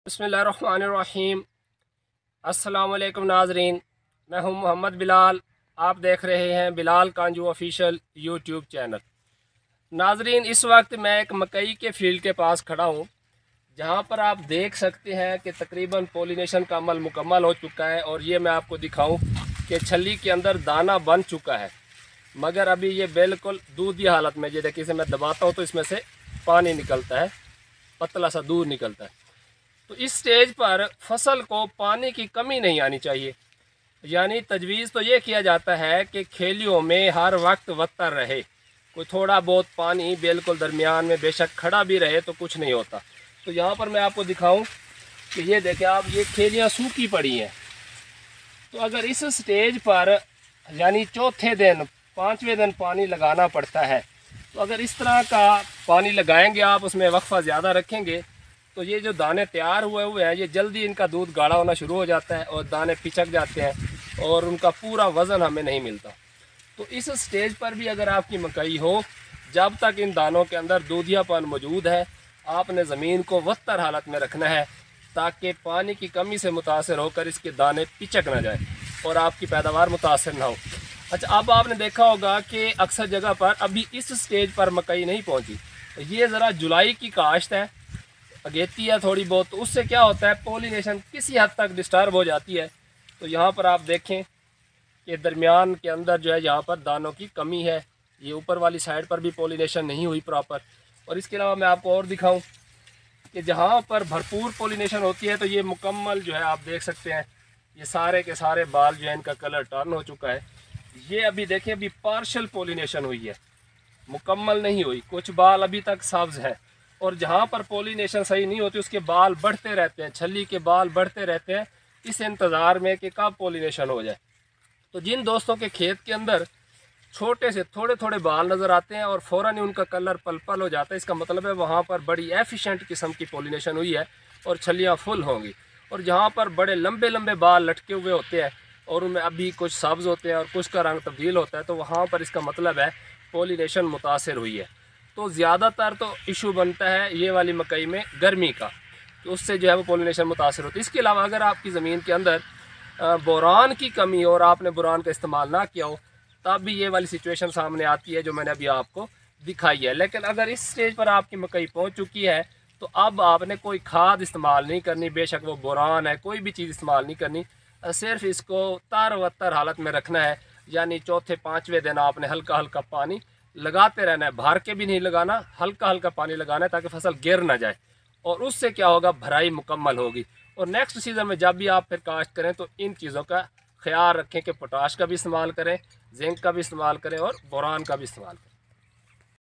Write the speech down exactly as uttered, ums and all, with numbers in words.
बिस्मिल्लाहिर्रहमानिर्रहीम। अस्सलाम वालेकुम नाजरीन, मैं हूं मोहम्मद बिलाल। आप देख रहे हैं Bilal Kanju official YouTube channel. नाजरीन, इस वक्त मैं एक मकई के फील्ड के पास खड़ा हूं, जहां पर आप देख सकते हैं कि तकरीबन पोलिनेशन का अमल मुकम्मल हो चुका है। और ये मैं आपको दिखाऊं कि छली के अंदर दाना बन चुका है, मगर अभी ये बिल्कुल दूधी हालत में। ये देखिए, इसे मैं दबाता हूँ तो इसमें से पानी निकलता है, पतला सा दूध निकलता है। तो इस स्टेज पर फसल को पानी की कमी नहीं आनी चाहिए। यानी तजवीज़ तो ये किया जाता है कि खेलियों में हर वक्त वत्तर रहे, कोई थोड़ा बहुत पानी बिल्कुल दरमियान में बेशक खड़ा भी रहे तो कुछ नहीं होता। तो यहाँ पर मैं आपको दिखाऊं कि ये देखें आप, ये खेलियाँ सूखी पड़ी हैं। तो अगर इस स्टेज पर यानी चौथे दिन पाँचवें दिन पानी लगाना पड़ता है, तो अगर इस तरह का पानी लगाएंगे आप, उसमें वक्फा ज़्यादा रखेंगे, तो ये जो दाने तैयार हुए हुए हैं, ये जल्दी इनका दूध गाढ़ा होना शुरू हो जाता है और दाने पिचक जाते हैं और उनका पूरा वज़न हमें नहीं मिलता। तो इस स्टेज पर भी अगर आपकी मकई हो, जब तक इन दानों के अंदर दूधियापन मौजूद है, आपने ज़मीन को वत्तर हालत में रखना है, ताकि पानी की कमी से मुतासर होकर इसके दाने पिचक ना जाए और आपकी पैदावार मुतासर ना हो। अच्छा, अब आपने देखा होगा कि अक्सर जगह पर अभी इस स्टेज पर मकई नहीं पहुँची। तो ये ज़रा जुलाई की काश्त है, अगेती है थोड़ी बहुत, तो उससे क्या होता है, पोलिनेशन किसी हद तक डिस्टर्ब हो जाती है। तो यहाँ पर आप देखें कि दरमियान के अंदर जो है, यहाँ पर दानों की कमी है। ये ऊपर वाली साइड पर भी पोलिनेशन नहीं हुई प्रॉपर। और इसके अलावा मैं आपको और दिखाऊं कि जहाँ पर भरपूर पोलिनेशन होती है, तो ये मुकम्मल जो है आप देख सकते हैं, ये सारे के सारे बाल जो है इनका कलर टर्न हो चुका है। ये अभी देखें, अभी पार्शल पोलिनेशन हुई है, मुकम्मल नहीं हुई, कुछ बाल अभी तक सब्ज हैं। और जहाँ पर पोलिनेशन सही नहीं होती, उसके बाल बढ़ते रहते हैं, छली के बाल बढ़ते रहते हैं, इस इंतज़ार में कि कब पोलिनेशन हो जाए। तो जिन दोस्तों के खेत के अंदर छोटे से थोड़े थोड़े बाल नज़र आते हैं और फ़ौरन ही उनका कलर पल-पल हो जाता है, इसका मतलब है वहाँ पर बड़ी एफिशिएंट किस्म की पोलिनेशन हुई है और छलियाँ फुल होंगी। और जहाँ पर बड़े लंबे लंबे बाल लटके हुए होते हैं और उनमें अभी कुछ सब्ज़ होते हैं और कुछ का रंग तब्दील होता है, तो वहाँ पर इसका मतलब है पोलिनेशन मुतासर हुई है। तो ज़्यादातर तो इशू बनता है ये वाली मकई में गर्मी का, तो उससे जो है वो पोलिनेशन मुतासर होती है। इसके अलावा अगर आपकी ज़मीन के अंदर बोरान की कमी हो और आपने बोरान का इस्तेमाल ना किया हो, तब भी ये वाली सिचुएशन सामने आती है जो मैंने अभी आपको दिखाई है। लेकिन अगर इस स्टेज पर आपकी मकई पहुंच चुकी है, तो अब आपने कोई खाद इस्तेमाल नहीं करनी, बेशक वो बोरान है, कोई भी चीज़ इस्तेमाल नहीं करनी, सिर्फ इसको तार वत्तर हालत में रखना है। यानी चौथे पाँचवें दिन आपने हल्का हल्का पानी लगाते रहना है, भर के भी नहीं लगाना, हल्का हल्का पानी लगाना है ताकि फसल गिर ना जाए। और उससे क्या होगा, भराई मुकम्मल होगी। और नेक्स्ट सीज़न में जब भी आप फिर काश्त करें, तो इन चीज़ों का ख्याल रखें कि पोटाश का भी इस्तेमाल करें, जिंक का भी इस्तेमाल करें और बोरान का भी इस्तेमाल करें।